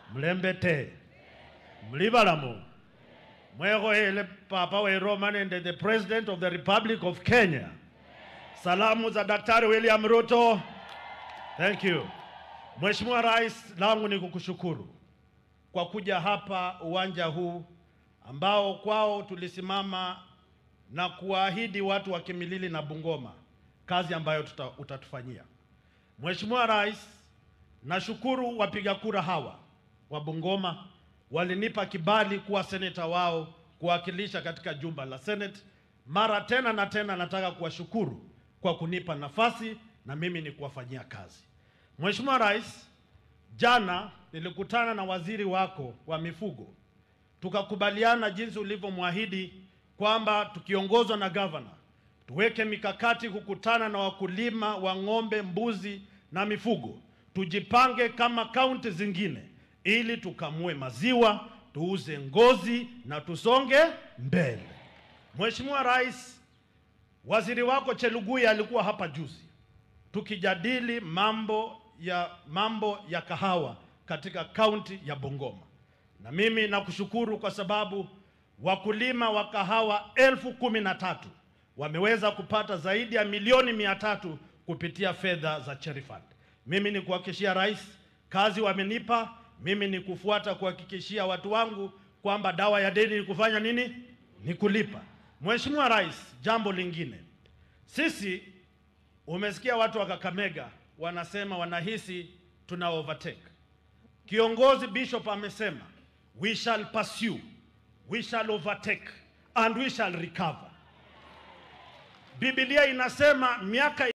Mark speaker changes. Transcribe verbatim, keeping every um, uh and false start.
Speaker 1: Mlembete. Mlibalamu. Mwego ele Papa we Roman and the President of the Republic of Kenya. Salamu za Daktari William Ruto. Thank you. Mheshimiwa Rais, langu ni kukushukuru kwa kuja hapa uwanja huu ambao kwao tulisimama na kuahidi watu wa Kimilili na Bungoma kazi ambayo tuta, utatufanyia. Mheshimiwa Rais, nashukuru wapiga kura hawa wa Bungoma walinipa kibali kuwa seneta wao kuwakilisha katika jumba la Senate. Mara tena na tena nataka kuwashukuru kwa kunipa nafasi na mimi ni kuwafanyia kazi. Mheshimiwa Rais, jana nilikutana na waziri wako wa mifugo. Tukakubaliana jinsi ulivyomwahidi kwamba tukiongozwa na governor tuweke mikakati kukutana na wakulima wa ng'ombe, mbuzi na mifugo. Tujipange kama kaunti zingine ili tukamue maziwa, tuuze ngozi na tusonge mbele. Mheshimiwa Rais, waziri wako Chelugui alikuwa hapa juzi tukijadili mambo ya mambo ya kahawa katika kaunti ya Bungoma. Na mimi nakushukuru kwa sababu wakulima wa kahawa elfu kumi na tatu wameweza kupata zaidi ya milioni mia tatu kupitia fedha za Cherry Fund. Mimi ni kuhakikishia Rais, kazi wamenipa, mimi ni kufuata kuhakikishia watu wangu kwamba dawa ya deni ni kufanya nini? Ni kulipa. Mheshimiwa Rais, jambo lingine. Sisi umesikia watu wa Kakamega wanasema wanahisi tuna overtake. Kiongozi Bishop amesema we shall pursue, we shall overtake and we shall recover. Biblia inasema miaka